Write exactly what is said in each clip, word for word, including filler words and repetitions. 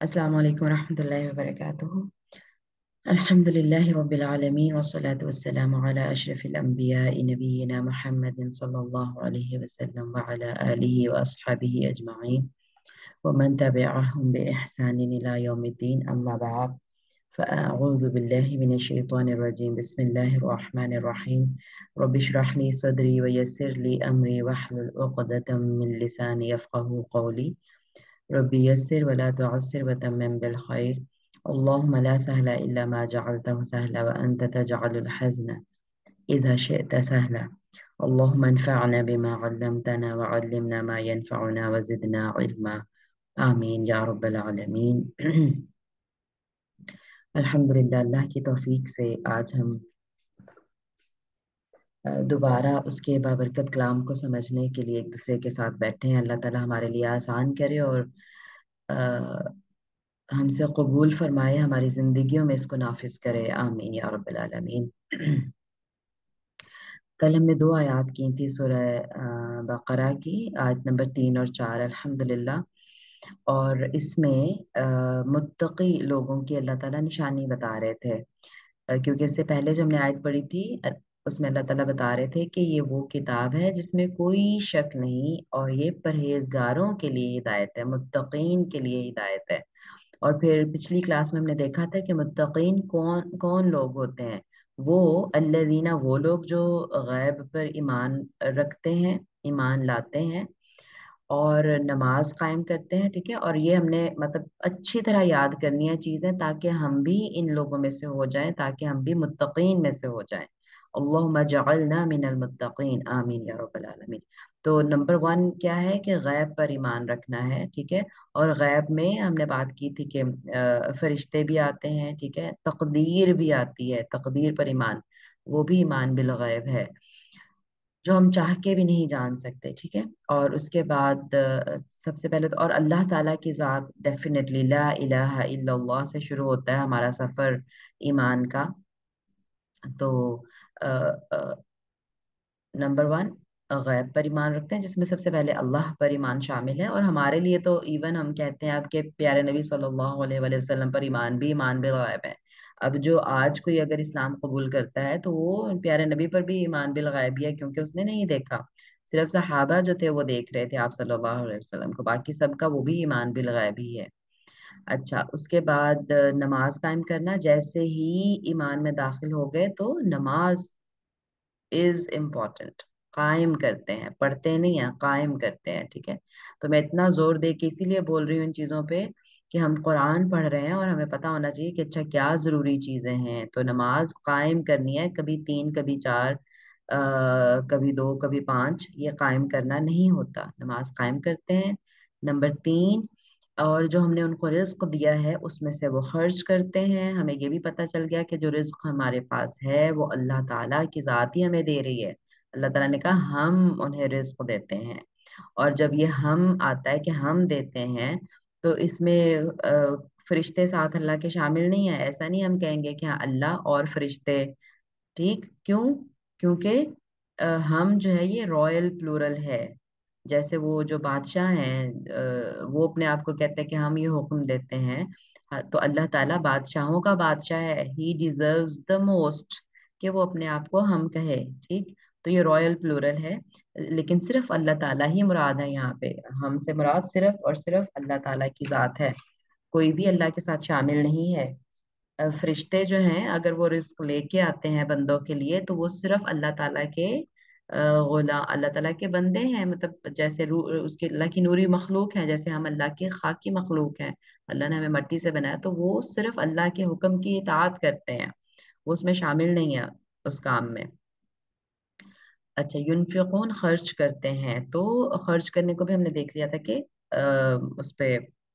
Assalamu alaikum warahmatullahi wabarakatuh. Alhamdulillahi rabbil alameen wassalatu wassalamu ala ashrafil anbiya'i nabiyyina Muhammadin sallallahu alayhi wa sallam wa ala alihi wa ashabihi ajma'in wa man tabi'ahum bi ihsanin ila yawmiddin amma ba'd. فأعوذ بالله من الشيطان الرجيم بسم الله الرحمن الرحيم رب اشرح لي صدري ويسر لي أمري واحلل عقدة من لساني يفقهوا قولي ربي يسر ولا تعسر وتمم بالخير اللهم لا سهل إلا ما جعلته سهلا وأنت تجعل الحزن إذا شئت سهلا اللهم انفعنا بما علمتنا وعلمنا ما ينفعنا وزدنا علما آمين या रब्बल आलमीन। अल्हम्दुलिल्लाह, अल्लाह की तौफीक से आज हम अ, दोबारा उसके बाबरकत कलाम को समझने के लिए एक दूसरे के साथ बैठे हैं। अल्लाह ताला हमारे लिए आसान करे और अ, हमसे कबूल फरमाए, हमारी जिंदगियों में इसको नाफिज करे। आमीन या रब्बल आलमीन। कल हमने दो आयत की थी सूरह अ, बकरा की, आयत नंबर तीन और चार अल्हम्दुलिल्लाह। और इसमें अ, मुत्तकी लोगों की अल्लाह ताला निशानी बता रहे थे, अ, क्योंकि इससे पहले जो हमने आयत पढ़ी थी अ, उसमें अल्लाह ताला बता रहे थे कि ये वो किताब है जिसमें कोई शक नहीं और ये परहेजगारों के लिए हिदायत है, मुत्तकीन के लिए हिदायत है। और फिर पिछली क्लास में हमने देखा था कि मुत्तकीन कौन कौन लोग होते हैं। वो अल्लज़ीना, वो लोग जो गैब पर ईमान रखते हैं, ईमान लाते हैं और नमाज कायम करते हैं। ठीक है, और ये हमने मतलब अच्छी तरह याद करनी है चीज़ें, ताकि हम भी इन लोगों में से हो जाएं, ताकि हम भी मुत्तकीन में से हो जाएं। अल्लाहुम्मा जअलना मिनल मुत्तकीन, आमीन या रब्बल आलमीन। तो नंबर वन क्या है कि गैब पर ईमान रखना है। ठीक है, और गैब में हमने बात की थी कि अ, फरिश्ते भी आते हैं। ठीक है, तकदीर भी आती है, तकदीर पर ईमान, वो भी ईमान बिल गैब है, जो हम चाह के भी नहीं जान सकते। ठीक है, और उसके बाद अ, सबसे पहले तो और अल्लाह ताला की ज़ात, डेफिनेटली ला इलाहा इल्लल्लाह से शुरू होता है हमारा सफ़र ईमान का। तो अ, अ, नंबर वन, गैब पर ईमान रखते हैं जिसमें सबसे पहले अल्लाह पर ईमान शामिल है। और हमारे लिए तो इवन हम कहते हैं अब के प्यारे नबी सल्लल्लाहु अलैहि वसल्लम पर ईमान भी ईमान बिल गैब है। अब जो आज कोई अगर इस्लाम कबूल करता है तो वो प्यारे नबी पर भी ईमान बिल गैब ही है, क्योंकि उसने नहीं देखा। सिर्फ सहाबा जो थे वो देख रहे थे आप सल्लल्लाहु अलैहि वसल्लम को, बाकी सबका वो भी ईमान बिल गैब ही है। अच्छा, उसके बाद अ, नमाज कायम करना। जैसे ही ईमान में दाखिल हो गए तो नमाज इज इम्पोर्टेंट, कायम करते हैं, पढ़ते नहीं हैं, कायम करते हैं। ठीक है, तो मैं इतना जोर दे के इसीलिए बोल रही हूँ इन चीज़ों पे कि हम कुरान पढ़ रहे हैं और हमें पता होना चाहिए कि अच्छा क्या ज़रूरी चीज़ें हैं। तो नमाज कायम करनी है, कभी तीन कभी चार, आ, कभी दो कभी पाँच, ये कायम करना नहीं होता, नमाज कायम करते हैं। नंबर तीन, और जो हमने उनको रिज्क दिया है उसमें से वो खर्च करते हैं। हमें ये भी पता चल गया कि जो रिज्क हमारे पास है वो अल्लाह ताला की ज़ात ही हमें दे रही है। अल्लाह ताला ने कहा हम उन्हें रिज्क देते हैं। और जब ये हम आता है कि हम देते हैं, तो इसमें अ, फरिश्ते साथ अल्लाह के शामिल नहीं है। ऐसा नहीं हम कहेंगे कि हाँ अल्लाह और फरिश्ते। ठीक, क्यों? क्योंकि अ, हम जो है ये रॉयल प्लूरल है। जैसे वो जो बादशाह हैं, अ, वो अपने आप को कहते हैं कि हम ये हुक्म देते हैं। हाँ, तो अल्लाह ताला बादशाहों का बादशाह है, ही डिजर्व्स द मोस्ट कि वो अपने आप को हम कहे। ठीक, तो ये रॉयल प्लूरल है, लेकिन सिर्फ अल्लाह ताला ही मुराद है यहाँ पे। हमसे मुराद सिर्फ और सिर्फ अल्लाह ताला की जात है, कोई भी अल्लाह के साथ शामिल नहीं है। अ, फरिश्ते जो हैं अगर वो रिस्क लेके आते हैं बंदों के लिए, तो वो सिर्फ अल्लाह ताला के अ, गुलाम, अल्लाह ताला के बंदे हैं। मतलब जैसे रू उसके अल्लाह की नूरी मखलूक है, जैसे हम अल्लाह के खाकी मखलूक हैं। अल्लाह ने हमें मट्टी से बनाया, तो वो सिर्फ अल्लाह के हुक्म की इताअत करते हैं, वो उसमें शामिल नहीं है उस काम में। अच्छा, युनफिकून, खर्च करते हैं। तो खर्च करने को भी हमने देख लिया था कि अ, उस पे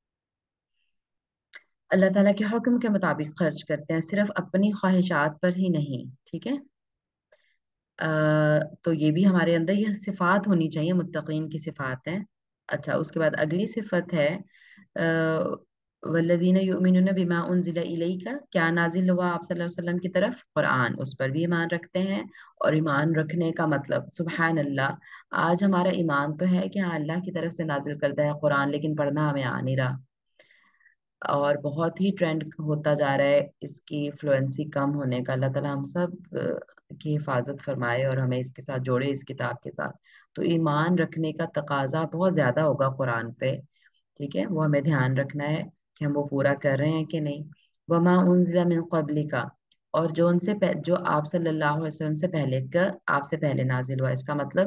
अल्लाह ताला के हुक्म के मुताबिक खर्च करते हैं, सिर्फ अपनी ख्वाहिशात पर ही नहीं। ठीक है, अ, तो ये भी हमारे अंदर ये सिफात होनी चाहिए, मुत्तकीन की सिफात है। अच्छा, उसके बाद अगली सिफत है वल्लज़ीना युमिनूना बिमा उनज़िला इलैका, क्या नाजिल हुआ आप सल्लल्लाहु अलैहि वसल्लम की तरफ, कुरान, उस पर भी ईमान रखते हैं। और ईमान रखने का मतलब, सुभान अल्लाह, आज हमारा ईमान तो है कि हाँ अल्लाह की तरफ से नाजिल करता है कुरान, लेकिन पढ़ना हमें आ नहीं रहा। اور بہت ہی ٹرینڈ ہوتا جا رہا ہے اس کی فلوئنسی کم ہونے کا. اللہ تعالیٰ ہم سب کی حفاظت فرمائے اور ہمیں اس کے ساتھ جوڑے, اس کتاب کے ساتھ. تو ایمان رکھنے کا تقاضا بہت زیادہ ہوگا قرآن پہ, ٹھیک ہے, وہ ہمیں دھیان رکھنا ہے کہ ہم وہ پورا کر رہے ہیں کہ نہیں. وما انزل من قبلک, اور جو ان سے جو آپ صلی اللہ علیہ وسلم سے پہلے کا, آپ سے پہلے نازل ہوا, اس کا مطلب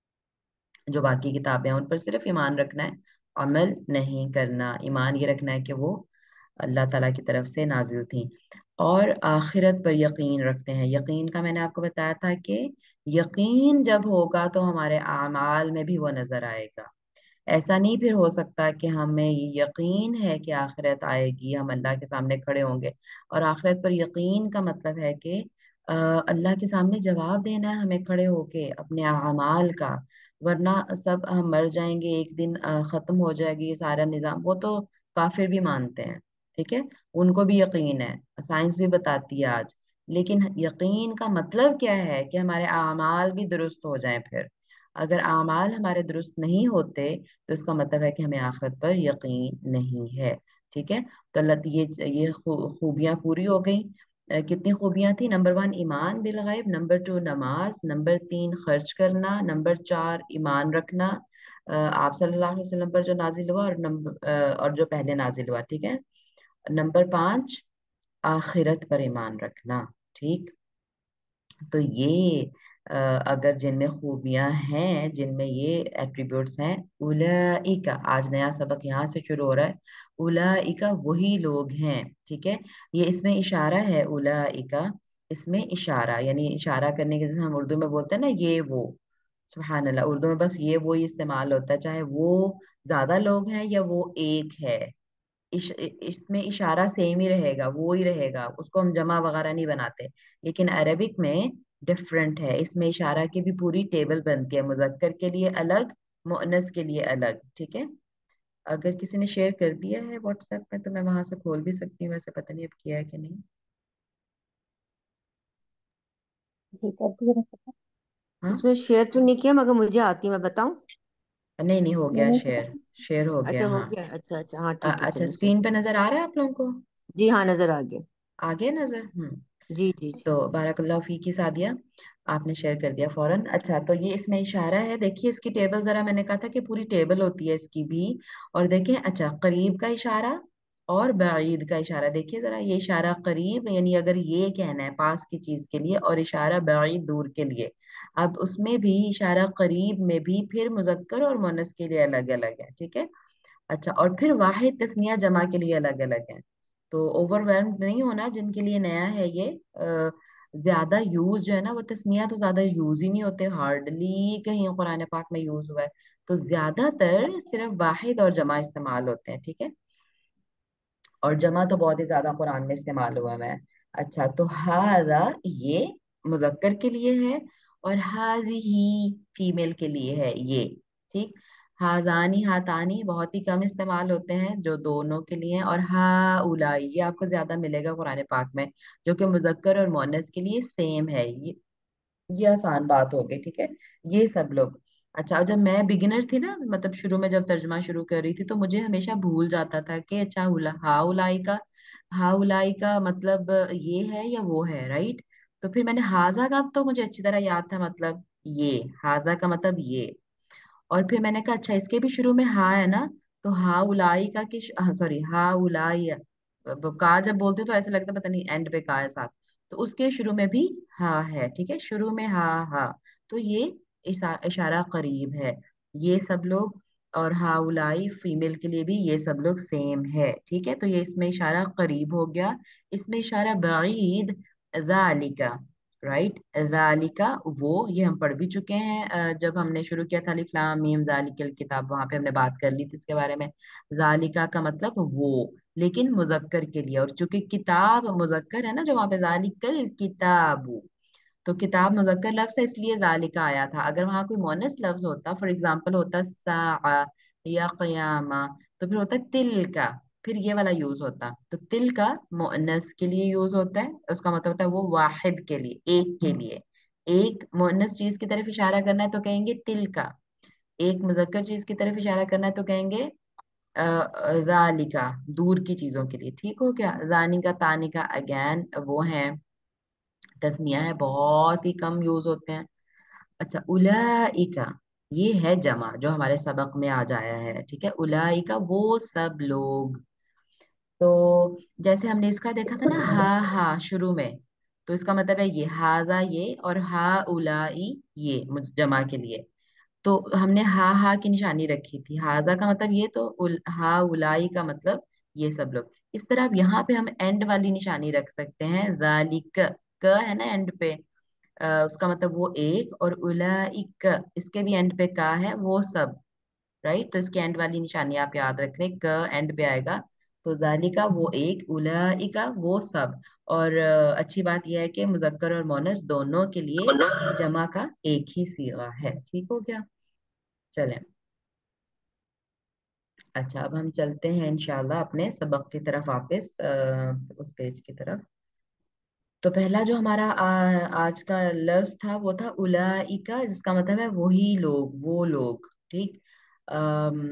جو باقی کتابیں ہیں ان پر صرف ایمان رکھنا ہے, عمل نہیں کرنا. ایمان یہ رکھنا ہے کہ وہ اللہ تعالیٰ کی طرف سے نازل تھیں. اور آخرت پر یقین رکھتے ہیں. یقین کا میں نے آپ کو بتایا تھا کہ یقین جب ہوگا تو ہمارے اعمال میں بھی وہ نظر آئے گا. ایسا نہیں پھر ہو سکتا کہ ہمیں یہ یقین ہے کہ آخرت آئے گی, ہم اللہ کے سامنے کھڑے ہوں گے, اور آخرت پر یقین کا مطلب ہے کہ آ, اللہ کے سامنے جواب دینا ہے ہمیں کھڑے ہو کے اپنے اعمال کا. ورنہ سب ہم مر جائیں گے ایک دن, آ, ختم ہو جائے گی یہ سارا نظام. وہ تو کافر بھی مانتے ہیں, ٹھیک ہے, ان کو بھی یقین ہے, سائنس بھی بتاتی ہے آج. لیکن یقین کا مطلب کیا ہے کہ ہمارے اعمال بھی درست ہو جائیں. پھر اگر اعمال ہمارے درست نہیں ہوتے تو اس کا مطلب ہے کہ ہمیں آخرت پر یقین نہیں ہے, ٹھیک ہے. تو اللہ یہ یہ خوبیاں پوری ہو گئیں. کتنی خوبیاں تھیں؟ نمبر ون ایمان بالغیب, نمبر ٹو نماز, نمبر تین خرچ کرنا, نمبر چار ایمان رکھنا آپ صلی اللہ علیہ وسلم پر جو نازل ہوا, اور نمبر اور جو پہلے نازل ہوا, ٹھیک ہے. نمبر پانچ آخرت پر ایمان رکھنا, ٹھیک. تو یہ اگر جن میں خوبیاں ہیں, جن میں یہ ایٹریبیوٹس ہیں, اولئک, آج نیا سبق یہاں سے شروع ہو رہا ہے, اولئک وہی لوگ ہیں, ٹھیک ہے. یہ اس میں اشارہ ہے, اولئک اس میں اشارہ, یعنی اشارہ کرنے کے جیسے ہم اردو میں بولتے ہیں نا یہ وہ, سبحان اللہ, اردو میں بس یہ وہ ہی استعمال ہوتا ہے, چاہے وہ زیادہ لوگ ہیں یا وہ ایک ہے. اس, اس میں اشارہ سیم ہی رہے گا, وہ ہی رہے گا, اس کو ہم جمع وغیرہ نہیں بناتے. لیکن عربک میں ڈفرنٹ ہے, اس میں اشارہ کی بھی پوری ٹیبل بنتی ہے, مذکر کے لیے الگ, مؤنث کے لیے الگ, ٹھیک ہے. اگر کسی نے شیئر کر دیا ہے واٹس ایپ میں تو میں وہاں سے کھول بھی سکتی ہوں, ویسے پتہ نہیں اب کیا ہے کہ نہیں. جی کر دیا میں سب. ہاں اس میں شیئر تو نہیں کیا مگر مجھے آتی ہے, میں بتاؤں. نہیں نہیں, ہو میں گیا نے شیئر, شیئر ہو اچھا گیا. ہو ہاں گیا, اچھا اچھا, ہاں آ- ٹھیک ہے, اچھا, چلو صحیح. اسکرین پہ نظر آ رہا ہے آپ لوگوں کو؟ جی ہاں نظر آ گیا. آگے نظر. ہوں جی جی جی. تو بارک اللہ فی کی سادیہ, آپ نے شیئر کر دیا فوراً. اچھا, تو یہ اس میں اشارہ ہے, دیکھیے اس کی ٹیبل, ذرا میں نے کہا تھا کہ پوری ٹیبل ہوتی ہے اس کی بھی. اور دیکھیں, اچھا, قریب کا اشارہ اور بعید کا اشارہ, دیکھیے ذرا, یہ اشارہ قریب یعنی اگر یہ کہنا ہے پاس کی چیز کے لیے, اور اشارہ بعید دور کے لیے. اب اس میں بھی اشارہ قریب میں بھی پھر مذکر اور مؤنث کے لیے الگ الگ ہے, ٹھیک ہے. اچھا, اور پھر واحد تثنیہ جمع کے لیے الگ الگ ہیں. تو اوور ویلمڈ نہیں ہونا جن کے لیے نیا ہے یہ. آ, زیادہ یوز جو ہے نا, وہ تثنیہ تو زیادہ یوز ہی نہیں ہوتے, ہارڈلی کہیں قرآن پاک میں یوز ہوا ہے. تو زیادہ تر صرف واحد اور جمع استعمال ہوتے ہیں, ٹھیک ہے. اور جمع تو بہت ہی زیادہ قرآن میں استعمال ہوا ہے. اچھا, تو ہذا یہ مذکر کے لیے ہے, اور ہذہ فیمیل کے لیے ہے یہ, ٹھیک. ہاذانی ہاتانی بہت ہی کم استعمال ہوتے ہیں جو دونوں کے لیے ہیں, اور ہا اولائی یہ آپ کو زیادہ ملے گا قرآن پاک میں, جو کہ مذکر اور مؤنث کے لیے سیم ہے. یہ یہ آسان بات ہو گئی, ٹھیک ہے. یہ سب لوگ. اچھا, جب میں بگنر تھی نا, مطلب شروع میں جب ترجمہ شروع کر رہی تھی, تو مجھے ہمیشہ بھول جاتا تھا کہ اچھا ہا اولائی کا ہا اولائی کا مطلب یہ ہے یا وہ ہے, رائٹ. تو پھر میں نے ہاذا کا, تو مجھے اچھی طرح یاد تھا مطلب یہ, ہاذا کا مطلب یہ. اور پھر میں نے کہا اچھا اس کے بھی شروع میں ہا ہے نا, تو ہا اولائی کا کہ سوری ہا اولائی کا جب بولتے تو ایسا لگتا پتہ نہیں اینڈ پہ کا ہے ساتھ, تو اس کے شروع میں بھی ہا ہے, ٹھیک ہے, شروع میں ہا ہا. تو یہ اشارہ قریب ہے, یہ سب لوگ. اور ہا اولائی فیمیل کے لیے بھی یہ سب لوگ سیم ہے, ٹھیک ہے. تو یہ اس میں اشارہ قریب ہو گیا. اس میں اشارہ بعید, ذالک, رائٹ, ذالک وہ, یہ ہم پڑھ بھی چکے ہیں جب ہم نے شروع کیا تھا الف لام میم ذالک الکتاب, وہاں پہ ہم نے بات کر لی تھی اس کے بارے میں. ذالکا کا مطلب وہ, لیکن مذکر کے لیے, اور چونکہ کتاب مذکر ہے نا, جو وہاں پہ ذالک الکتاب, تو کتاب مذکر لفظ ہے اس لیے ذالکا آیا تھا. اگر وہاں کوئی مؤنث لفظ ہوتا, فار ایگزامپل ہوتا ساعہ یا قیامہ, تو پھر ہوتا تل کا, پھر یہ والا یوز ہوتا. تو تل کا مؤنث کے لیے یوز ہوتا ہے, اس کا مطلب ہوتا ہے وہ واحد کے لیے, ایک کے لیے. ایک مؤنث چیز کی طرف اشارہ کرنا ہے تو کہیں گے تل کا, ایک مذکر چیز کی طرف اشارہ کرنا ہے تو کہیں گے ज़ालिका दूर की चीजों के लिए, ठीक हो गया। ज़ानिका तानिका अगेन वो हैं, तस्निया है, बहुत ही कम यूज होते हैं। अच्छा, उलाइका ये है जमा जो हमारे सबक में आ जाया है, ठीक है। उलाइका वो सब लोग। तो जैसे हमने इसका देखा था ना, हा हा शुरू में, तो इसका मतलब है ये हाजा ये, और हा उलाई ये मुझ जमा के लिए। तो हमने हा हा की निशानी रखी थी, हाजा का मतलब ये, तो उल, हा उलाई का मतलब ये सब लोग। इस तरह अब यहाँ पे हम एंड वाली निशानी रख सकते हैं, जालिक, क है ना एंड पे, अ, उसका मतलब वो एक, और उलाइक इसके भी एंड पे का है, वो सब, राइट। तो इसके एंड वाली निशानी आप याद रख लें, क एंड पे आएगा। तो जालिका वो एक, उलाइका वो सब। और अ, अच्छी बात यह है कि मुजक्कर और मोनस दोनों के लिए जमा का एक ही सीगा है, ठीक हो गया। चलें, अच्छा अब हम चलते हैं इंशाल्लाह अपने सबक की तरफ वापस, अ, उस पेज की तरफ। तो पहला जो हमारा आ, आज का लफ्ज था वो था उलाइका, जिसका मतलब है वही लोग, वो लोग, ठीक। अम,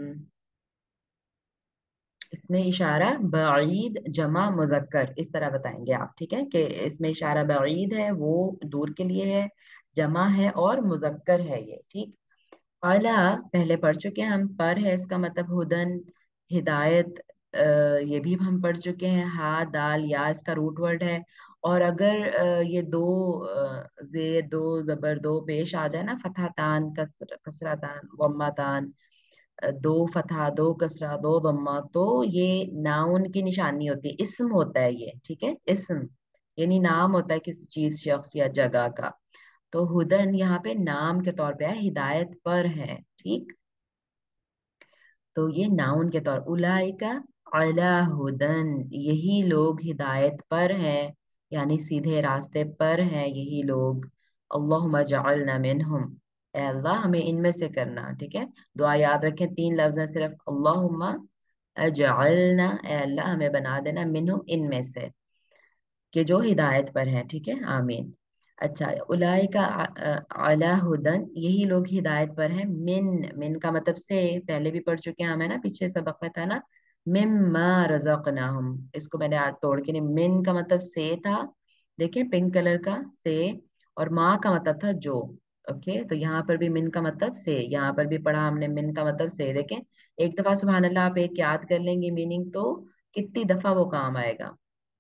इसमें इशारा बईद जमा मुजक्कर इस तरह बताएंगे आप, ठीक है, कि इसमें इशारा बईद है, वो दूर के लिए है, जमा है और मुजक्कर है ये, ठीक। आला पहले पढ़ चुके हैं हम, पर है इसका मतलब हुदन, हिदायत, अ, ये भी हम पढ़ चुके हैं। हा दाल या इसका रूट वर्ड है। और अगर अ, ये दो अ, जेर दो जबर दो पेश आ जाए ना, फतहतान कसर कसरातान वम्मातान, अ, दो फतहा दो कसरा दो दम्मा, तो ये नाउन की निशानी होती है, इस्म होता है ये, ठीक है, इस्म यानी नाम होता है किसी चीज, शख्स या जगह का। तो हुदन यहाँ पे नाम के तौर पे है, हिदायत पर है, ठीक। तो ये नाउन के तौर, उलाइका अला हुदन, यही लोग हिदायत पर हैं, यानी सीधे रास्ते पर हैं यही लोग। अल्लाहुम्मा जअलना मिनहुम, ए अल्लाह हमें इनमें से करना, ठीक है। दुआ याद रखें, तीन लफ्ज हैं सिर्फ, अल्लाहुम्मा अजअलना, ए अल्लाह हमें बना देना, मिनहुम इनमें से, कि जो हिदायत पर हैं, ठीक है, आमीन। अच्छा, उलाइका अला हुदन, यही लोग हिदायत पर हैं, मिन, मिन का मतलब से, पहले भी पढ़ चुके हैं हमें ना, पिछले सबक में था ना, मिम्मा रज़क़नाहुम, इसको मैंने आज तोड़ के नहीं, मिन का मतलब से था, देखें पिंक कलर का से, और माँ का मतलब था जो, ओके। तो यहाँ पर भी मिन का मतलब से, यहाँ पर भी पढ़ा हमने मिन का मतलब से, देखें एक दफा सुभान अल्लाह आप एक याद कर लेंगे मीनिंग, तो कितनी दफा वो काम आएगा।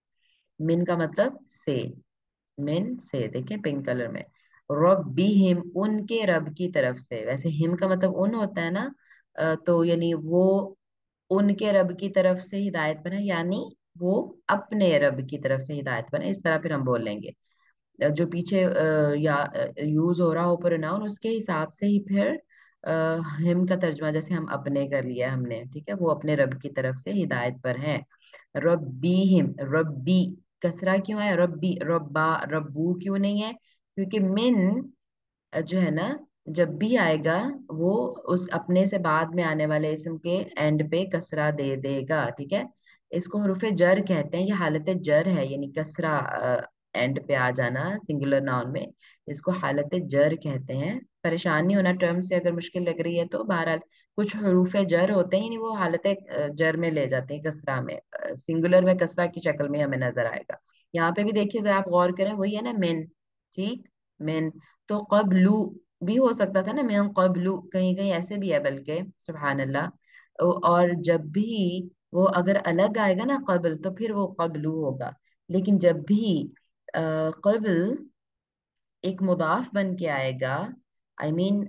मिन का मतलब से, मिन से, देखें पिंक कलर में। रब हिम, उनके रब की तरफ से, वैसे हिम का मतलब उन होता है ना, अ, तो यानी वो उनके रब की तरफ से हिदायत पर है, यानी वो अपने रब की तरफ से हिदायत पर है, इस तरह फिर हम बोल लेंगे। अ, जो पीछे अ, या यूज हो रहा हो प्रोनाउन, उसके हिसाब से ही फिर हिम का तर्जमा, जैसे हम अपने कर लिया हमने, ठीक है, वो अपने रब की तरफ से हिदायत पर है। रब्बीहिम, रब्बी कसरा क्यों है, रब्बी रब्बा रब्बू क्यों नहीं है, क्योंकि मिन जो है ना, जब भी आएगा वो उस अपने से बाद में आने वाले इसम के एंड पे कसरा दे देगा, ठीक है। इसको हरूफे जर कहते हैं, ये हालत जर है, यानी कसरा एंड पे आ जाना सिंगुलर नाउन में, इसको हालत जर कहते हैं। परेशानी होना टर्म से अगर मुश्किल लग रही है तो बहरहाल, कुछ हरूफे जर होते हैं, यानी वो हालत अ, जर में ले जाते हैं, कसरा में, सिंगुलर में कसरा की शक्ल में हमें नजर आएगा। यहाँ पे भी देखिए जरा आप गौर करें, वही है ना मिन, ठीक, मिन। तो कबलू भी हो सकता था ना, मिन कबलू, कहीं कहीं ऐसे भी है बल्कि, सुभान अल्लाह। और जब भी वो अगर अलग आएगा ना कबल, तो फिर वो कबलू होगा। लेकिन जब भी आ, कबल एक मुदाफ बन के आएगा, आई मीन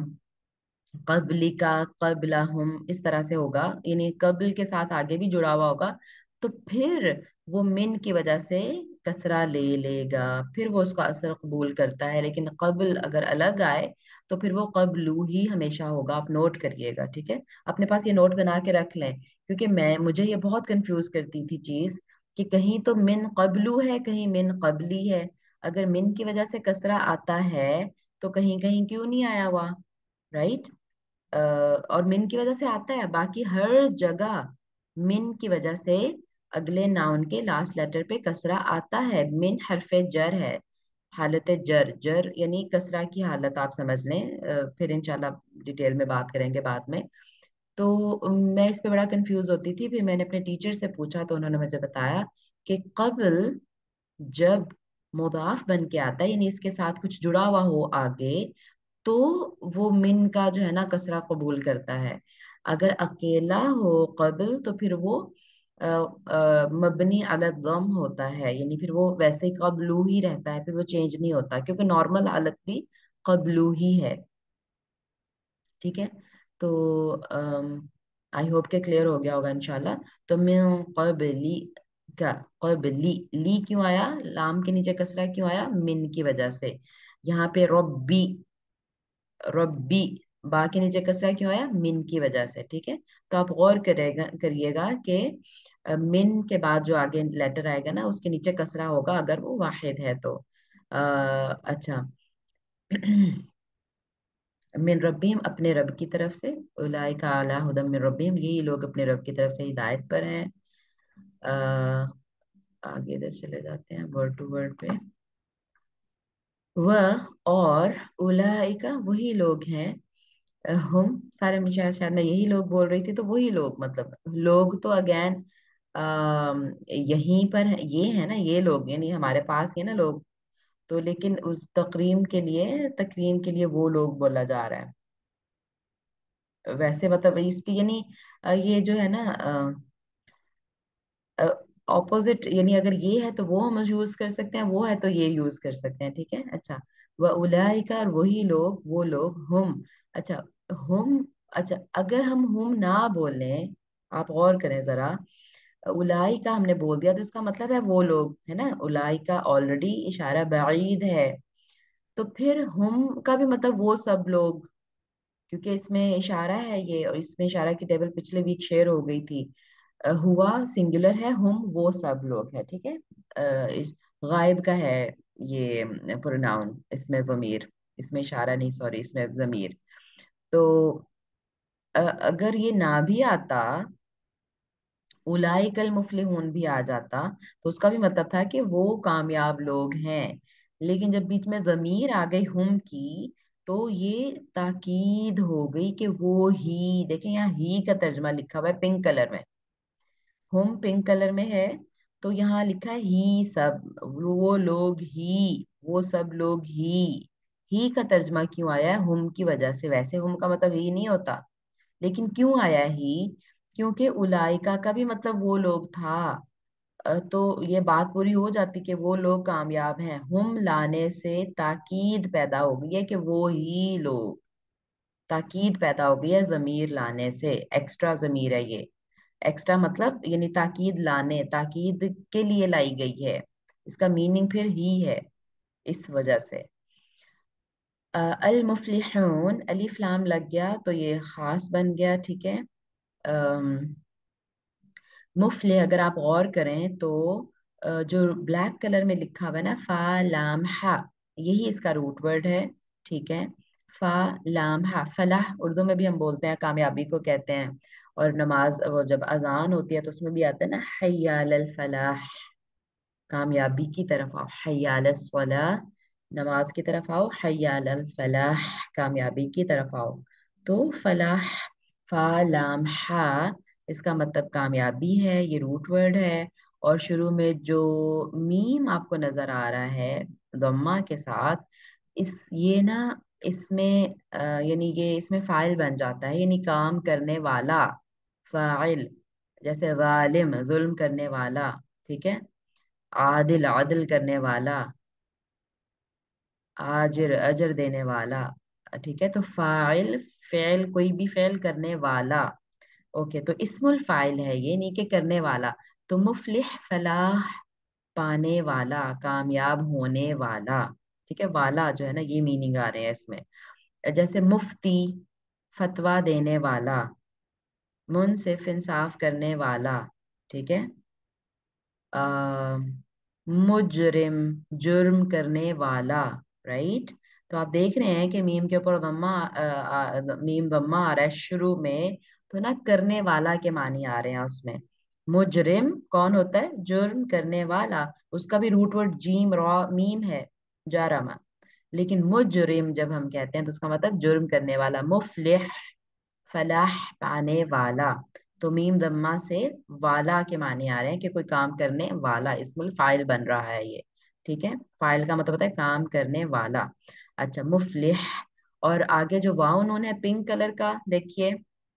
कबली का, कबलहुम इस तरह से होगा, यानी कबल के साथ आगे भी जुड़ा हुआ होगा, तो फिर वो मिन की वजह से कसरा ले लेगा, फिर वो उसका असर कबूल करता है। लेकिन कबल अगर अलग आए तो फिर वो कबलू ही हमेशा होगा, आप नोट करिएगा, ठीक है। अपने पास ये नोट बना के रख लें, क्योंकि मैं मुझे ये बहुत कंफ्यूज करती थी चीज, कि कहीं तो मिन कबलू है, कहीं मिन कबली है। अगर मिन की वजह से कसरा आता है तो कहीं कहीं क्यों नहीं आया हुआ, राइट। अ, और मिन की वजह से आता है, बाकी हर जगह मिन की वजह से अगले नाउन के लास्ट लेटर पे कसरा आता है। मिन हरफे जर है, हालत जर, जर यानी कसरा की हालत आप समझ लें, अ, फिर इंशाल्लाह डिटेल में बात करेंगे बाद में। تو میں اس پہ بڑا کنفیوز ہوتی تھی. پھر میں نے اپنے ٹیچر سے پوچھا تو انہوں نے مجھے بتایا کہ قبل جب مضاف بن کے آتا ہے یعنی اس کے ساتھ کچھ جڑا ہوا ہو آگے تو وہ من کا جو ہے نا کسرہ قبول کرتا ہے. اگر اکیلا ہو قبل تو پھر وہ آ، آ، مبنی علی الضم ہوتا ہے یعنی پھر وہ ویسے ہی قبلو ہی رہتا ہے, پھر وہ چینج نہیں ہوتا کیونکہ نارمل حالت بھی قبلو ہی ہے. ٹھیک ہے, تو آئی ہوپ کہ کلیئر ہو گیا ہوگا انشاءاللہ. تو من قبلی کا قبلی لی کیوں آیا, لام کے نیچے کسرہ کیوں آیا, من کی وجہ سے. یہاں پہ ربی ربی با کے نیچے کسرہ کیوں آیا, من کی وجہ سے. ٹھیک ہے, تو آپ غور کرے گا کریے گا کہ من کے بعد جو آگے لیٹر آئے گا نا اس کے نیچے کسرہ ہوگا اگر وہ واحد ہے تو. اچھا من ربیم اپنے رب کی طرف سے, اولئک علی ھدی من ربیم یہی لوگ اپنے رب کی طرف سے ہدایت پر ہیں. آگے ادھر چلے جاتے ہیں ورڈ ٹو ورڈ پہ. وہ اور اولئک وہی لوگ ہیں, ہم سارے میں شاید شاید میں یہی لوگ بول رہی تھی تو وہی لوگ مطلب لوگ تو اگین یہیں پر یہ ہے نا, یہ لوگ یعنی ہمارے پاس یہ نا لوگ تو, لیکن اس تقریم کے لیے تکریم کے لیے وہ لوگ بولا جا رہا ہے. ویسے مطلب اس کی یعنی یہ جو ہے نا اپوزٹ یعنی اگر یہ ہے تو وہ ہم یوز کر سکتے ہیں, وہ ہے تو یہ یوز کر سکتے ہیں. ٹھیک ہے, اچھا وہ اولئک اور وہی لوگ وہ لوگ ہم. اچھا ہم, اچھا اگر ہم ہم نہ بولیں, آپ غور کریں ذرا, اولئک ہم نے بول دیا تو اس کا مطلب ہے وہ لوگ ہے نا, اولئک آلریڈی اشارہ بعید ہے تو پھر ہم کا بھی مطلب وہ سب لوگ, کیونکہ اس میں اشارہ ہے یہ اور اس میں اشارہ کی ٹیبل پچھلے ویک شیئر ہو گئی تھی. ہوا سنگولر ہے, ہم وہ سب لوگ ہے. ٹھیک ہے, غائب کا ہے یہ پروناؤن, اس میں ضمیر, اس میں اشارہ نہیں سوری اس میں ضمیر. تو اگر یہ نہ بھی آتا اولئک المفلحون بھی آ جاتا تو اس کا بھی مطلب تھا کہ وہ کامیاب لوگ ہیں, لیکن جب بیچ میں ضمیر آ گئی ہم کی تو یہ تاکید ہو گئی کہ وہ ہی, دیکھیں یہاں ہی کا ترجمہ لکھا ہوا ہے پنک کلر میں, ہم پنک کلر میں ہے تو یہاں لکھا ہے ہی سب, وہ لوگ ہی, وہ سب لوگ ہی. ہی کا ترجمہ کیوں آیا ہے, ہم کی وجہ سے. ویسے ہم کا مطلب ہی نہیں ہوتا, لیکن کیوں آیا ہی, کیونکہ اولائکا کا بھی مطلب وہ لوگ تھا, تو یہ بات پوری ہو جاتی کہ وہ لوگ کامیاب ہیں. ہم لانے سے تاکید پیدا ہو گئی ہے کہ وہ ہی لوگ, تاکید پیدا ہو گئی ہے ضمیر لانے سے, ایکسٹرا ضمیر ہے یہ. ایکسٹرا مطلب یعنی تاکید لانے, تاکید کے لیے لائی گئی ہے, اس کا میننگ پھر ہی ہے اس وجہ سے. المفلحون الف لام لگ گیا تو یہ خاص بن گیا. ٹھیک ہے, مفلح اگر آپ غور کریں تو جو بلیک کلر میں لکھا ہوا ہے نا فا لام ہا, یہی اس کا روٹ ورڈ ہے. ٹھیک ہے, فا لام ہا, فلاح اردو میں بھی ہم بولتے ہیں, کامیابی کو کہتے ہیں. اور نماز وہ جب اذان ہوتی ہے تو اس میں بھی آتا ہے نا حی علی الفلاح, کامیابی کی طرف آؤ, حی علی الصلاح نماز کی طرف آؤ, حی علی الفلاح کامیابی کی طرف آؤ. تو فلاح فا لام ہا اس کا مطلب کامیابی ہے, یہ روٹ ورڈ ہے. اور شروع میں جو میم آپ کو نظر آ رہا ہے ضمہ کے ساتھ, اس یہ نا اس میں یعنی یہ اس میں فاعل بن جاتا ہے, یعنی کام کرنے والا فاعل, جیسے ظالم ظلم کرنے والا. ٹھیک ہے, عادل عدل کرنے والا, آجر اجر دینے والا. ٹھیک ہے, تو فاعل فعل کوئی بھی فعل کرنے والا. اوکے, تو اسم الفاعل ہے یہ, نہیں کہ کرنے والا. تو مفلح فلاح پانے والا, کامیاب ہونے والا. ٹھیک ہے, والا جو ہے نا یہ میننگ آ رہے ہیں اس میں. جیسے مفتی فتویٰ دینے والا, منصف انصاف کرنے والا. ٹھیک ہے, مجرم جرم کرنے والا. رائٹ, تو آپ دیکھ رہے ہیں کہ میم کے اوپر ضمہ میم ضمہ آ رہا ہے شروع میں, تو نا کرنے والا کے معنی آ رہے ہیں اس میں. مجرم کون ہوتا ہے, جرم کرنے والا, اس کا بھی روٹ ورڈ جیم را میم ہے, جارما. لیکن مجرم جب ہم کہتے ہیں تو اس کا مطلب جرم کرنے والا. مفلح फलाह पाने वाला, तो मीम दम्मा से वाला के माने आ रहे हैं कि कोई काम करने वाला, इस्मुल फाइल बन रहा है ये। ठीक है, फाइल का मतलब होता है काम करने वाला। अच्छा, मुफलिह, और आगे जो वाव उन्होंने पिंक कलर का देखिए,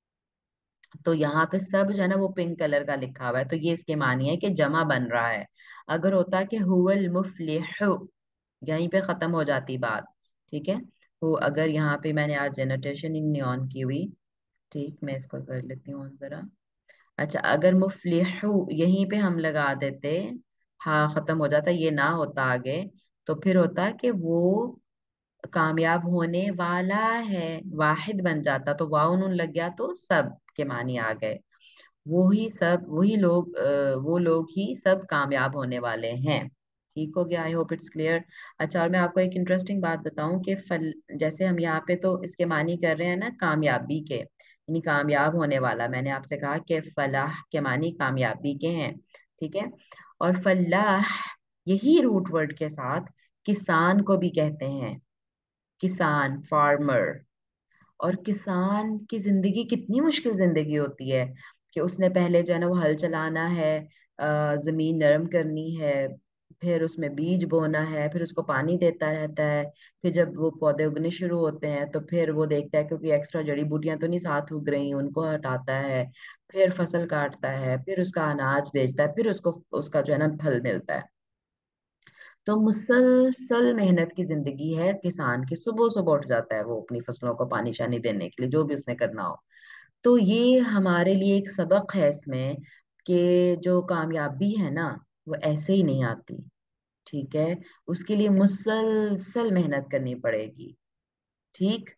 तो यहाँ पे सब जो है ना वो पिंक कलर का लिखा हुआ है, तो ये इसके मानी है कि जमा बन रहा है। अगर होता कि हुवल मुफलिहु, यहीं पे खत्म हो जाती बात। ठीक है, तो अगर यहाँ पे मैंने आज एनोटेशन ही नहीं ऑन की हुई, ठीक, मैं इसको कर लेती हूँ जरा। अच्छा, अगर मुफलिहु यहीं पे हम लगा देते, हाँ खत्म हो जाता, ये ना होता आगे, तो फिर होता कि वो कामयाब होने वाला है, वाहिद बन जाता, तो वाउ नून लग गया तो सब के मानी आ गए। वो ही सब, वही लोग, अ, वो लोग ही सब कामयाब होने वाले हैं। ठीक हो गया, आई होप इट्स क्लियर। अच्छा, और मैं आपको एक इंटरेस्टिंग बात बताऊं कि फल, जैसे हम यहाँ पे तो इसके मानी कर रहे हैं ना कामयाबी के, यानी कामयाब होने वाला, मैंने आपसे कहा कि फलाह के मानी कामयाबी के हैं। ठीक है, और फलाह यही रूट वर्ड के साथ किसान को भी कहते हैं, किसान, फार्मर। और किसान की जिंदगी कितनी मुश्किल जिंदगी होती है कि उसने पहले जो है ना वो हल चलाना है, अ, जमीन नरम करनी है, फिर उसमें बीज बोना है, फिर उसको पानी देता रहता है, फिर जब वो पौधे उगने शुरू होते हैं तो फिर वो देखता है क्योंकि एक्स्ट्रा जड़ी बूटियां तो नहीं साथ उग रही, उनको हटाता है, फिर फसल काटता है, फिर उसका अनाज बेचता है, फिर उसको उसका जो है ना फल मिलता है। तो मुसलसल मेहनत की जिंदगी है किसान की, सुबह सुबह उठ जाता है वो अपनी फसलों को पानी शानी देने के लिए, जो भी उसने करना हो। तो ये हमारे लिए एक सबक है इसमें कि जो कामयाबी है ना वो ऐसे ही नहीं आती। ठीक है, उसके लिए मुसलसल मेहनत करनी पड़ेगी। ठीक,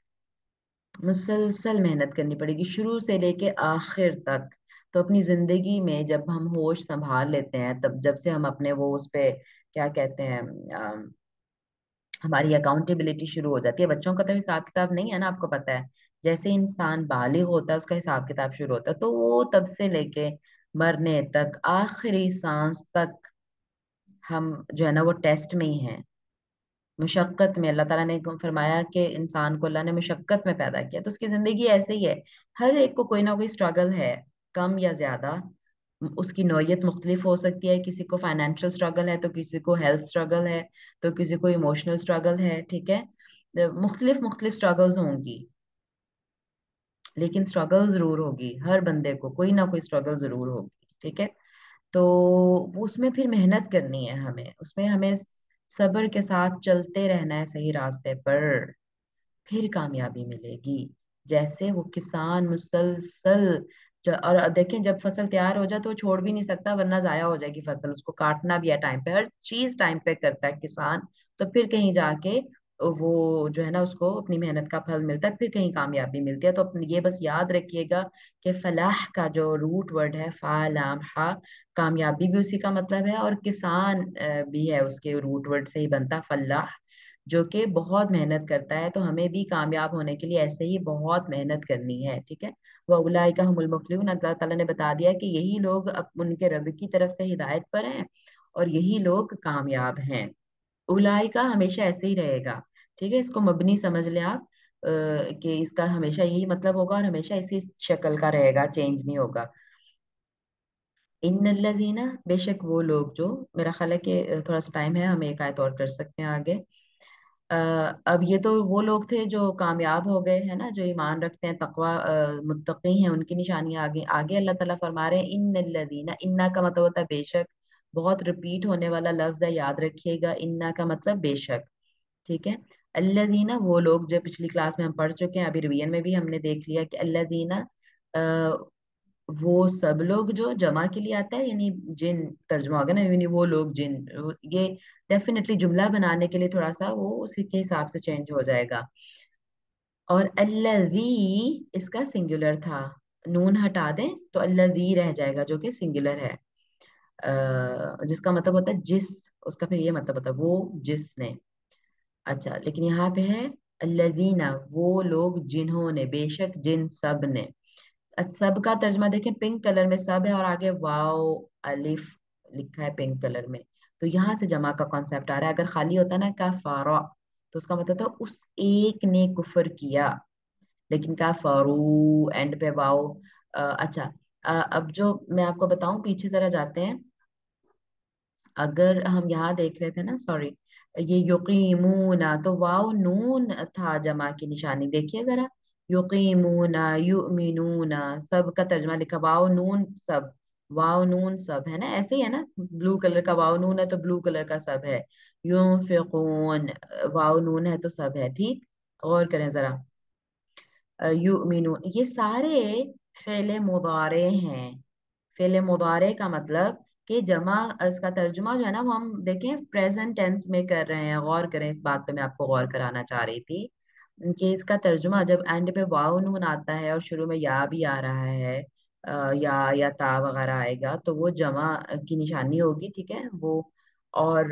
मुसलसल मेहनत करनी पड़ेगी शुरू से लेके आखिर तक। तो अपनी जिंदगी में जब हम होश संभाल लेते हैं, तब जब से हम अपने वो उस पे क्या कहते हैं, हमारी अकाउंटेबिलिटी शुरू हो जाती है। बच्चों का तो हिसाब किताब नहीं है ना, आपको पता है, जैसे इंसान बालिग होता है उसका हिसाब किताब शुरू होता है, तो वो तब से लेके मरने तक, आखिरी सांस तक हम जो है ना वो टेस्ट में ही हैं, मुशक्कत में। अल्लाह ताला ने फरमाया कि इंसान को अल्लाह ने मुशक्कत में पैदा किया, तो उसकी जिंदगी ऐसे ही है। हर एक को कोई ना कोई स्ट्रगल है, कम या ज्यादा, उसकी नौयत मुख्तलिफ हो सकती है। किसी को फाइनेंशियल स्ट्रगल है, तो किसी को हेल्थ स्ट्रगल है, तो किसी को इमोशनल स्ट्रगल है। ठीक है, मुख्तलिफ मुख्तलिफ स्ट्रगल्स होंगी, लेकिन स्ट्रगल जरूर होगी, हर बंदे को कोई ना कोई स्ट्रगल जरूर होगी। ठीक है, तो वो उसमें फिर मेहनत करनी है हमें, उसमें हमें सब्र के साथ चलते रहना है सही रास्ते पर, फिर कामयाबी मिलेगी। जैसे वो किसान मुसलसल, ज- और देखें जब फसल तैयार हो जाए तो वो छोड़ भी नहीं सकता, वरना जाया हो जाएगी फसल, उसको काटना भी है टाइम पे, हर चीज टाइम पे करता है किसान, तो फिर कहीं जाके वो जो है ना उसको अपनी मेहनत का फल मिलता है, फिर कहीं कामयाबी मिलती है। तो अपने ये बस याद रखिएगा कि फलाह का जो रूट वर्ड है फा लाम हा, कामयाबी भी उसी का मतलब है, और किसान अ, भी है उसके रूट वर्ड से ही बनता फलाह, जो कि बहुत मेहनत करता है। तो हमें भी कामयाब होने के लिए ऐसे ही बहुत मेहनत करनी है। ठीक है, वह उलाइका हुमुल मुफलिहून, अल्लाह ताला ने बता दिया कि यही लोग अब उनके रब की तरफ से हिदायत पर हैं और यही लोग कामयाब हैं। उलाइका हमेशा ऐसे ही रहेगा। ठीक है, इसको मबनी समझ लें आप, अ, कि इसका हमेशा यही मतलब होगा और हमेशा इसी शक्ल का रहेगा, चेंज नहीं होगा। इन्नल्लज़ीना, बेशक वो लोग जो, मेरा ख्याल है कि अ, थोड़ा सा टाइम है, हम एक आयत और कर सकते हैं आगे। अ, अब ये तो वो लोग थे जो कामयाब हो गए हैं ना, जो ईमान रखते हैं, तकवा मुत्तकी हैं, उनकी निशानियां आगे आगे अल्लाह ताला फरमा रहे हैं इन्नल्लज़ीना, इन्ना का मतलब होता है बेशक, बहुत रिपीट होने वाला लफ्ज है, याद रखिएगा, इन्ना का मतलब बेशक। ठीक है, अल्लज़ीना वो लोग, जो पिछली क्लास में हम पढ़ चुके हैं, अभी रिवीजन में भी हमने देख लिया कि अल्लज़ीना वो सब लोग, जो जमा के लिए आता है यानी जिन, तर्जुमा होगा ना, यानी वो लोग जिन, ये डेफिनेटली जुमला बनाने के लिए थोड़ा सा वो उसी के हिसाब से चेंज हो जाएगा। और अल्लज़ी इसका सिंगुलर था, नून हटा दें तो अल्लज़ी रह जाएगा, जो कि सिंगुलर है, अ, जिसका मतलब होता है जिस, उसका फिर ये मतलब होता है वो जिसने। अच्छा, लेकिन यहाँ पे है अल्लज़ीना वो लोग जिन्होंने, बेशक जिन सब ने। अच्छा, सब का तर्जमा देखें, पिंक कलर में सब है और आगे वाओ अलिफ लिखा है पिंक कलर में, तो यहाँ से जमा का कॉन्सेप्ट आ रहा है। अगर खाली होता ना कफारा, तो उसका मतलब था उस एक ने कुफर किया, लेकिन कफरू एंड पे वाओ। अ, अच्छा, अ, अब जो मैं आपको बताऊं, पीछे जरा जाते हैं। अगर हम यहाँ देख रहे थे ना, सॉरी, ये युकीमूना, तो वाव नून था जमा की निशानी, देखिए जरा। युकीमूना, युमिनूना, सब का तर्जमा लिखा, वाव नून सब, वाव नून सब है ना, ऐसे ही है ना, ब्लू कलर का वाव नून है तो ब्लू कलर का सब है। युनफिकून, वाव नून है तो सब है, ठीक। गौर करें जरा। युमिनून, ये सारे फेले मुदारे हैं। फेले मुदारे का मतलब कि जमा, इसका तर्जुमा जो है ना, वो हम देखें प्रेजेंट टेंस में कर रहे हैं। गौर करें, इस बात पे मैं आपको गौर कराना चाह रही थी कि इसका तर्जुमा जब एंड पे वाव नून आता है और शुरू में या भी आ रहा है, अ, या या ता वगैरह आएगा, तो वो जमा की निशानी होगी, ठीक है वो। और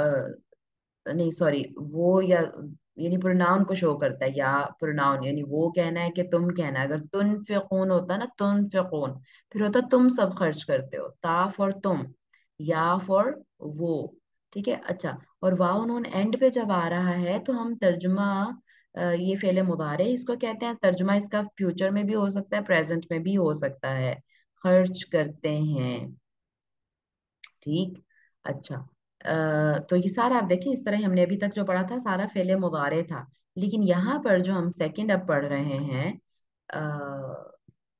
नहीं सॉरी, वो या यानी प्रोनाउन को शो करता है, या प्रोनाउन यानी वो कहना है कि तुम कहना है। अगर तुनफिकून होता ना, तुनफिकून, फिर होता तुम सब खर्च करते हो, ता फॉर तुम, या फॉर वो, ठीक है। अच्छा, और वाव नून एंड पे जब आ रहा है तो हम तर्जुमा, अ, ये फेले मुदारे इसको कहते हैं। तर्जुमा इसका फ्यूचर में भी हो सकता है, प्रेजेंट में भी हो सकता है। खर्च करते हैं, ठीक। अच्छा, अ, तो ये सारा आप देखें, इस तरह हमने अभी तक जो पढ़ा था सारा फेले मुदारे था। लेकिन यहाँ पर जो हम सेकंड अब पढ़ रहे हैं, अ,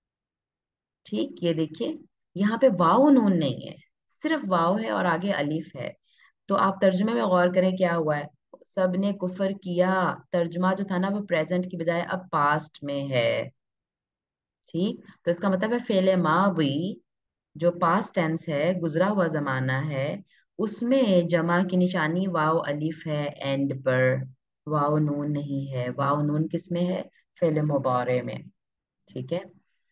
ठीक, ये देखिए, यहाँ पे वाव नून नहीं है, सिर्फ वाव है और आगे अलिफ है। तो आप तर्जुमे में गौर करें क्या हुआ है। सब ने कुफर किया, तर्जुमा जो था ना वो प्रेजेंट की बजाय अब पास्ट में है, ठीक। तो इसका मतलब है फेले मावी, जो पास्ट टेंस है, गुजरा हुआ जमाना है, उसमें जमा की निशानी वाव अलिफ है एंड पर, वाव नून नहीं है। वाव नून किस में है? फेल मुबारे में, ठीक है।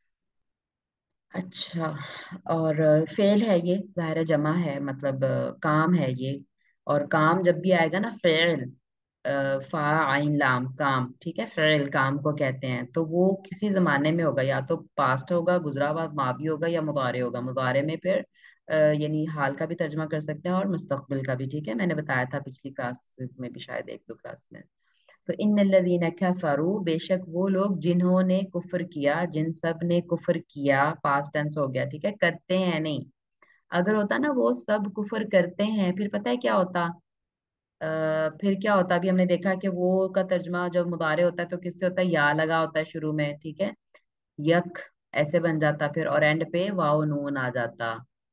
अच्छा, और फेल है ये, जाहिर है जमा है, मतलब अ, काम है ये। और काम जब भी आएगा ना, फेल, फा आइन लाम, काम, ठीक है, फेल काम को कहते हैं। तो वो किसी जमाने में होगा, या तो पास्ट होगा, गुजरा हुआ माजी होगा, या मुदारे होगा। मुदारे में फिर अ, यानी हाल का भी तर्जमा कर सकते हैं और मुस्तकबिल का भी, ठीक है। मैंने बताया था पिछली क्लासेस में भी, शायद एक दो क्लास में। तो इन्नल्लज़ीना कफरू, बेशक वो लोग जिन्होंने कुफर किया, जिन सब ने कुफर किया, पास्ट टेंस हो गया, ठीक है, करते हैं नहीं। अगर होता ना वो सब कुफर करते हैं, फिर पता है क्या होता? आ, फिर क्या होता, अभी हमने देखा कि वो का तर्जमा जब मुदारे होता है तो किससे होता है? या लगा होता है शुरू में, ठीक है, यक, ऐसे बन जाता फिर, और एंड पे वाव नून आ जाता,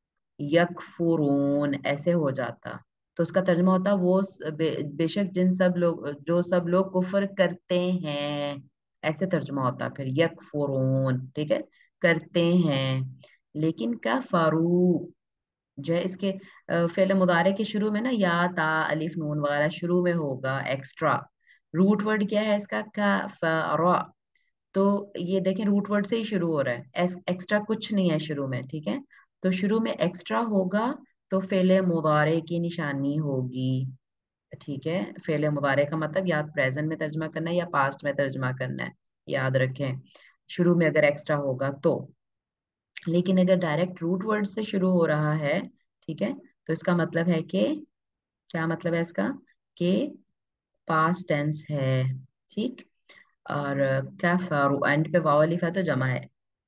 यकफुरून ऐसे हो जाता। तो उसका तर्जुमा होता वो स- बे, बेशक जिन सब लोग, जो सब लोग कुफर करते हैं, ऐसे तर्जुमा होता फिर, यकफुरून, ठीक है, करते हैं। लेकिन कफरू जो है, इसके अ, फेल मुदारे के शुरू में ना या ता अलिफ नून वगैरह शुरू में होगा एक्स्ट्रा। रूट वर्ड क्या है इसका? कफरा। तो ये देखें, रूट वर्ड से ही शुरू हो रहा है, एक्स्ट्रा कुछ नहीं है शुरू में, ठीक है। तो शुरू में एक्स्ट्रा होगा तो फेले मुदारे की निशानी होगी, ठीक है। फेले मुदारे का मतलब या प्रेजेंट में तर्जमा करना है या पास्ट में तर्जमा करना है, याद रखें, शुरू में अगर एक्स्ट्रा होगा तो। लेकिन अगर डायरेक्ट रूट वर्ड से शुरू हो रहा है, ठीक है, तो इसका मतलब है कि, क्या मतलब है इसका? कि पास्ट टेंस है, ठीक। और कफर एंड पे वाव अलिफ है तो जमा है।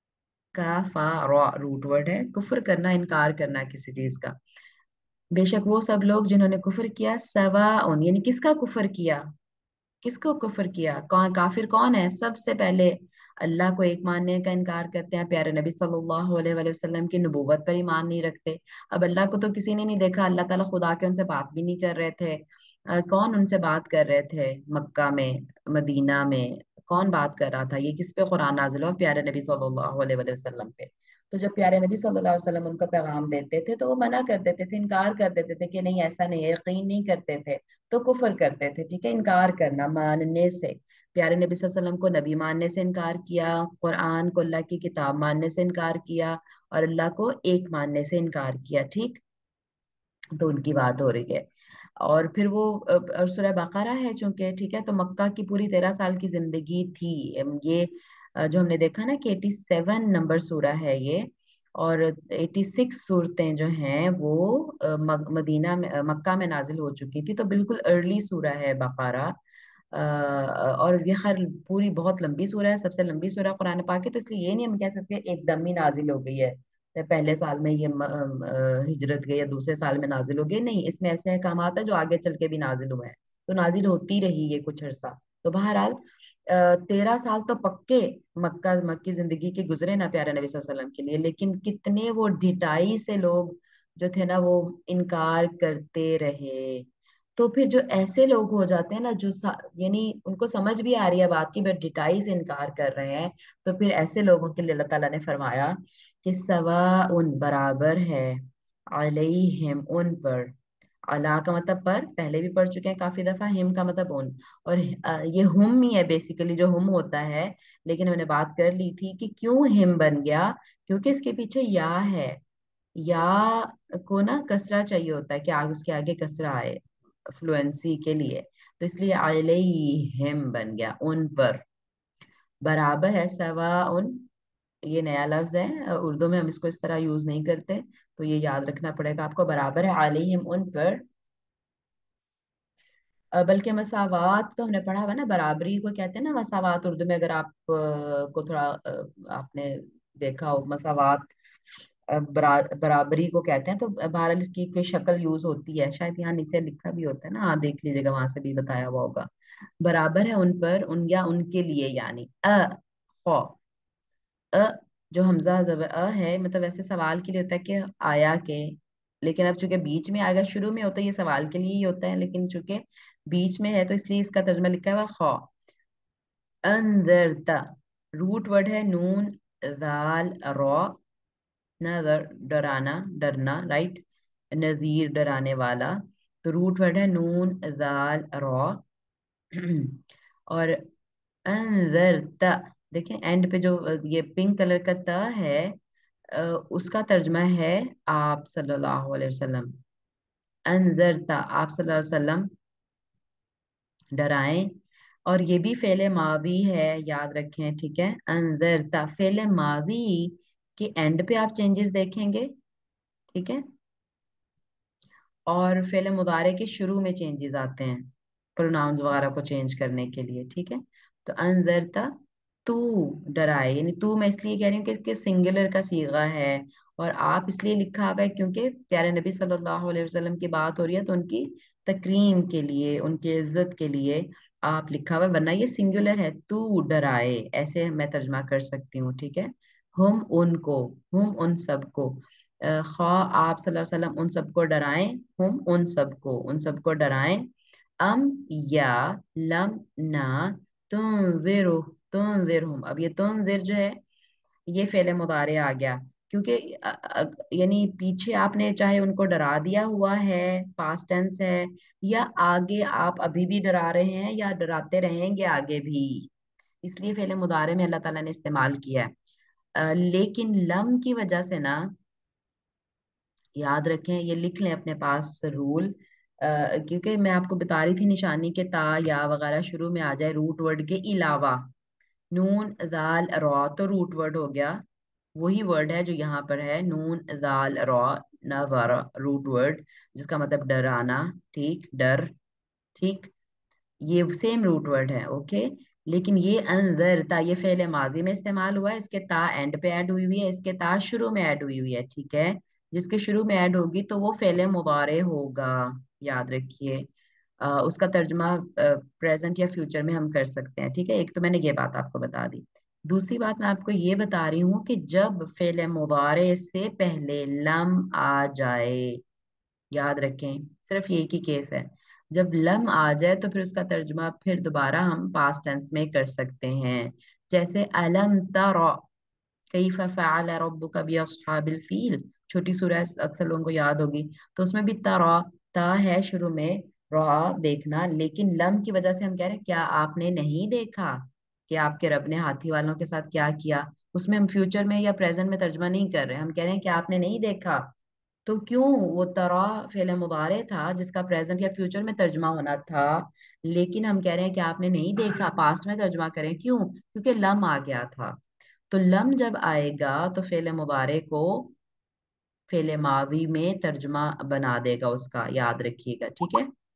काफारा रूट वर्ड है, कुफर करना, इनकार करना किसी चीज का। बेशक वो सब लोग जिन्होंने कुफर किया, सवाउन, यानी किसका कुफर किया? किसको कुफर किया? कौन काफिर? कौन है? सबसे पहले अल्लाह को एक मानने का इनकार करते हैं, प्यारे नबी सल्लल्लाहु अलैहि वसल्लम की नबूवत पर ईमान नहीं रखते। अब अल्लाह को तो किसी ने नहीं देखा, अल्लाह ताला खुदा के उनसे बात भी नहीं कर रहे थे। अ, कौन उनसे बात कर रहे थे मक्का में, मदीना में? कौन बात कर रहा था? ये किस पे कुरान नाजिल हुआ? प्यारे नबी सल्लल्लाहु अलैहि वसल्लम पे। तो जब प्यारे नबी सल्लल्लाहु अलैहि वसल्लम उनका पैगाम देते थे तो वो मना कर देते थे, इनकार कर देते थे कि नहीं ऐसा नहीं है, यकीन नहीं करते थे, तो कुफर करते थे, ठीक है। इनकार करना, मानने से, प्यारे नबी सल्लल्लाहु अलैहि वसल्लम को नबी मानने से इनकार किया, कुरान को अल्लाह की किताब मानने से इनकार किया, और अल्लाह को एक मानने से इनकार किया, ठीक। तो उनकी बात हो रही है। और फिर वो अ, और सूरह बकरा है चूंकि, ठीक है, तो मक्का की पूरी तेरह साल की जिंदगी थी। अम, ये अ, जो हमने देखा ना कि एटी सेवन नंबर सूरा है ये, और एटी सिक्स सूरतें जो हैं वो अ, मक- मदीना में, अ, मक्का में नाजिल हो चुकी थी, तो बिल्कुल अर्ली सूरा है बकरा। اور یہ خیر پوری بہت لمبی سورہ ہے، سب سے لمبی سورہ قرآن پاک ہے، تو اس لیے یہ نہیں ہم کہہ سکتے ایک دم ہی نازل ہو گئی ہے، پہلے سال میں یہ ہجرت گئی یا دوسرے سال میں نازل ہو گئی، نہیں، اس میں ایسے احکامات ہیں جو آگے چل کے بھی نازل ہوئے ہیں، تو نازل ہوتی رہی ہے کچھ عرصہ. تو بہرحال تیرہ سال تو پکے مکہ مکی زندگی کے گزرے نا پیارے نبی صلی اللہ علیہ وسلم کے لیے، لیکن کتنے وہ ڈھٹائی سے لوگ جو تھے نا وہ انکار کرتے رہے. تو پھر جو ایسے لوگ ہو جاتے ہیں نا جو یعنی ان کو سمجھ بھی آ رہی ہے بات کی بٹ ڈٹائی سے انکار کر رہے ہیں، تو پھر ایسے لوگوں کے لیے اللہ تعالیٰ نے فرمایا کہ سواء برابر ہے علیہم ان پر. علا کا مطلب پر پہلے بھی پڑھ چکے ہیں کافی دفعہ، ہم کا مطلب ان، اور یہ ہم ہی ہے بیسیکلی جو ہم ہوتا ہے، لیکن میں نے بات کر لی تھی کہ کیوں ہم بن گیا، کیونکہ اس کے پیچھے یا ہے، یا کو نا کسرہ چاہیے ہوتا ہے کہ آگ اس کے آگے کسرہ آئے فلوئنسی کے لیے، تو اس لیے علیہم بن گیا ان پر. برابر ہے سواء، یہ نیا لفظ ہے اردو میں، ہم اس کو اس طرح یوز نہیں کرتے، تو یہ یاد رکھنا پڑے گا آپ کو. برابر ہے علیہم ان پر، بلکہ مساوات تو ہم نے پڑھا ہوا نا، برابری کو کہتے ہیں نا مساوات اردو میں، اگر آپ کو تھوڑا آپ نے دیکھا ہو مساوات برابری کو کہتے ہیں، تو بہرحال اس کی کوئی شکل یوز ہوتی ہے، شاید یہاں نیچے لکھا بھی ہوتا ہے نا، ہاں دیکھ لیجیے گا وہاں سے بھی بتایا ہوا ہوگا. برابر ہے ان پر، ان یا ان کے لیے، یعنی ا خو ا جو حمزہ زبر ا ہے، مطلب ایسے سوال کے لیے ہوتا ہے کہ آیا کہ، لیکن اب چونکہ بیچ میں آئے گا، شروع میں ہوتا ہے یہ سوال کے لیے ہی ہوتا ہے، لیکن چونکہ بیچ میں ہے تو اس لیے اس کا ترجمہ لکھا ہوا خو. انذرتا روٹ ورڈ ہے نون ذال را، نظر ڈرانا ڈرنا، رائٹ، نذیر ڈرانے والا، تو روٹ ورڈ ہے نون ذال را. اور انذرتا دیکھیں اینڈ پہ جو یہ پنک کلر کا تا ہے اس کا ترجمہ ہے آپ صلی اللہ علیہ وسلم. انذرتا آپ صلی اللہ علیہ وسلم ڈرائیں، اور یہ بھی فعل ماضی ہے یاد رکھیں، ٹھیک ہے. انذرتا فعل ماضی کے اینڈ پہ آپ چینجز دیکھیں گے، ٹھیک ہے، اور فعل مضارع کے شروع میں چینجز آتے ہیں پروناؤنز وغیرہ کو چینج کرنے کے لیے، ٹھیک ہے. تو انذرتا تو ڈرائے، یعنی تو میں اس لیے کہہ رہی ہوں کہ اس کے سنگولر کا صیغہ ہے، اور آپ اس لیے لکھا ہوا ہے کیونکہ پیارے نبی صلی اللہ علیہ وسلم کی بات ہو رہی ہے، تو ان کی تکریم کے لیے، ان کی عزت کے لیے آپ لکھا ہوا ہے، ورنہ یہ سنگولر ہے، تو ڈرائے، ایسے میں ترجمہ کر سکتی ہوں، ٹھیک ہے. ہم ان کو، ہم ان سب کو، خواہ آپ صلی اللہ علیہ وسلم ان سب کو ڈرائیں، ہم ان سب کو، ان سب کو ڈرائیں، ام یا لم نہ تنذرو تنذرہم. اب یہ تنذر جو ہے یہ فعل مضارع آ گیا، کیونکہ یعنی پیچھے آپ نے چاہے ان کو ڈرا دیا ہوا ہے، پاسٹ ٹینس ہے، یا آگے آپ ابھی بھی ڈرا رہے ہیں یا ڈراتے رہیں گے آگے بھی، اس لیے فعل مضارع میں اللہ تعالیٰ نے استعمال کیا ہے. لیکن لم کی وجہ سے نا، یاد رکھیں یہ لکھ لیں اپنے پاس رول، کیونکہ میں آپ کو بتا رہی تھی نشانی کے تا یا وغیرہ شروع میں آ جائے روٹ ورڈ کے علاوہ، نون ذال را تو روٹ ورڈ ہو گیا، وہی ورڈ ہے جو یہاں پر ہے نون ذال را نظر، روٹ ورڈ جس کا مطلب ڈرانا، ٹھیک، ڈر، ٹھیک، یہ سیم روٹ ورڈ ہے، اوکے. لیکن یہ انذرتا یہ فعل ماضی میں استعمال ہوا ہے، اس کے تا اینڈ پہ ایڈ ہوئی ہوئی ہے، اس کے تا شروع میں ایڈ ہوئی ہوئی ہے، ٹھیک ہے. جس کے شروع میں ایڈ ہوگی تو وہ فعل مضارع ہوگا، یاد رکھیے. اس کا ترجمہ پریزنٹ یا فیوچر میں ہم کر سکتے ہیں، ٹھیک ہے. ایک تو میں نے یہ بات آپ کو بتا دی. دوسری بات میں آپ کو یہ بتا رہی ہوں کہ جب فعل مضارع سے پہلے لم آ جائے، یاد رکھیں صرف یہ کی کیس ہے، جب لم آ جائے تو پھر اس کا ترجمہ پھر دوبارہ ہم پاسٹ ٹینس میں کر سکتے ہیں، جیسے الم تر کیف فعل ربک باصحاب الفیل، چھوٹی سورہ اکثر لوگوں کو یاد ہوگی، تو اس میں بھی ترا تا ہے شروع میں، را دیکھنا، لیکن لم کی وجہ سے ہم کہہ رہے ہیں کیا آپ نے نہیں دیکھا کہ آپ کے رب نے ہاتھی والوں کے ساتھ کیا کیا. اس میں ہم فیوچر میں یا پریزنٹ میں ترجمہ نہیں کر رہے، ہم کہہ رہے ہیں کہ آپ نے نہیں دیکھا. تو کیوں وہ ترا فعل مضارع تھا جس کا پریزنٹ یا فیوچر میں ترجمہ ہونا تھا، لیکن ہم کہہ رہے ہیں کہ آپ نے نہیں دیکھا، پاسٹ میں ترجمہ کریں، کیوں؟ کیونکہ لم آ گیا تھا. تو لم جب آئے گا تو فعل مضارع کو فعل ماضی میں ترجمہ بنا دے گا اس کا، یاد رکھیے گا، ٹھیک ہے.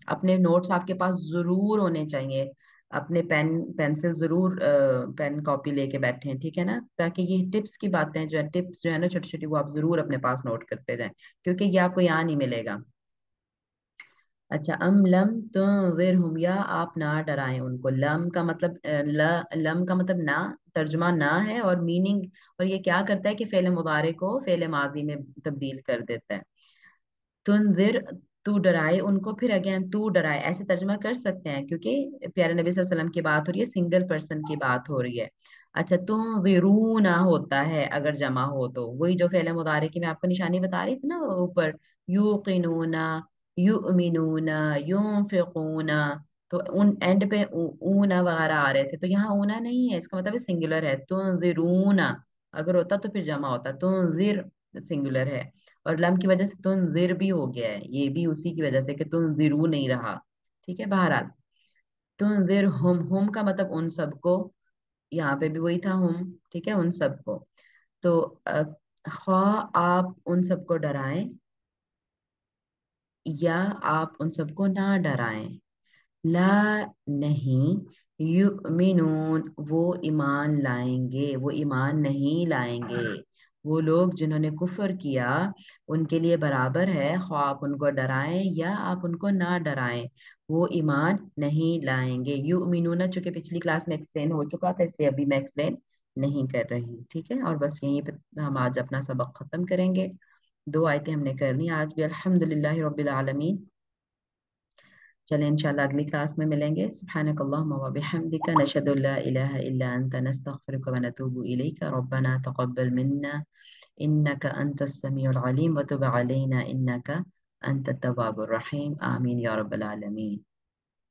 अपने नोट्स आपके पास जरूर होने चाहिए, अपने पेन पेंसिल जरूर पेन कॉपी लेके बैठे, ठीक है ना, ताकि ये टिप्स की बातें जो है, टिप्स जो है ना छोटी छोटी, वो आप जरूर अपने पास नोट करते जाएं, क्योंकि ये आपको यहाँ नहीं मिलेगा। अच्छा, अम लम तुनज़िरहुम, या आप ना डराएं उनको। लम का मतलब अ, ल लम का मतलब ना, तर्जुमा ना है, और मीनिंग, और ये क्या करता है कि फेले मुदारे को फेले माजी में तब्दील कर देता है। तुनजिर, तू डराए उनको, फिर अगेन तू डराए, ऐसे तर्जुमा कर सकते हैं, क्योंकि प्यारे नबी सल्लल्लाहु अलैहि वसल्लम की बात हो रही है, सिंगल पर्सन की बात हो रही है। अच्छा, तुनजिरूना होता है अगर जमा हो तो, वही जो फेले मुदारे की मैं आपको निशानी बता रही थी ना ऊपर, युकिनूना, युमिनूना, युनफिकूना, तो उन एंड पे ऊ- ऊना वगैरह आ रहे थे, तो यहाँ ऊना नहीं है, इसका मतलब सिंगुलर है। तुनजिरूना अगर होता तो फिर जमा होता, तुनजिर सिंगुलर है, और लम की वजह से तुनजिर भी हो गया है, ये भी उसी की वजह से कि तुनजिरू नहीं रहा। ठीक है, बहरहाल तुनजिर हुम, हुम का मतलब उन सबको, यहाँ पे भी वही था हुम, ठीक है, उन सबको। तो अ, ख्वाह आप उन सबको डराएं, या आप उन सबको ना डराएं। ला, नहीं, युमिनून, वो ईमान लाएंगे, वो ईमान नहीं लाएंगे। वो लोग जिन्होंने कुफर किया, उनके लिए बराबर है, ख्वाह आप उनको डराएं या आप उनको ना डराएं, वो ईमान नहीं लाएंगे। युमिनून चूंकि पिछली क्लास में एक्सप्लेन हो चुका था, इसलिए अभी मैं एक्सप्लेन नहीं कर रही, ठीक है। और बस यहीं पे हम आज अपना सबक खत्म करेंगे। दो आयतें हमने करनी आज भी, अल्हम्दुलिल्लाहि रब्बिल आलमीन। चलें, इंशाल्लाह अगली क्लास में मिलेंगे। सुब्हानक अल्लाहुम्मा व बिहम्दिका, नशहदु अल्ला इलाहा इल्ला अंता, नस्तगफिरुका व नतूबु इलैका, रब्बना तक़ब्बल मिन्ना इन्नका अंतस समीउल अलीम व तुब अलैना इन्नका अंतत तव्वाबुर रहीम। आमीन या रब्बल आलमीन।